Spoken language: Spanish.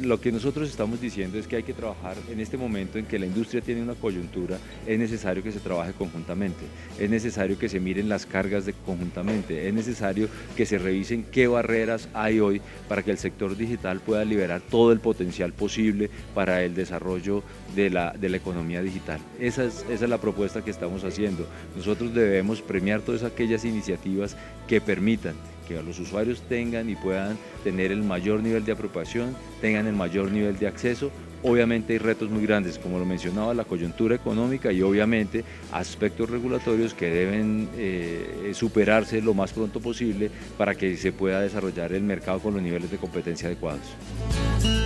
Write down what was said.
lo que nosotros estamos diciendo es que hay que trabajar en este momento en que la industria tiene una coyuntura, es necesario que se trabaje conjuntamente, es necesario que se miren las cargas conjuntamente, es necesario que se revisen qué barreras hay hoy para que el sector digital pueda liberar todo el potencial posible para el desarrollo de la economía digital. Esa es la propuesta que estamos haciendo. Nosotros debemos premiar todas aquellas iniciativas que permitan que los usuarios tengan y puedan tener el mayor nivel de apropiación, tengan el mayor nivel de acceso. Obviamente hay retos muy grandes, como lo mencionaba, la coyuntura económica y obviamente aspectos regulatorios que deben superarse lo más pronto posible para que se pueda desarrollar el mercado con los niveles de competencia adecuados.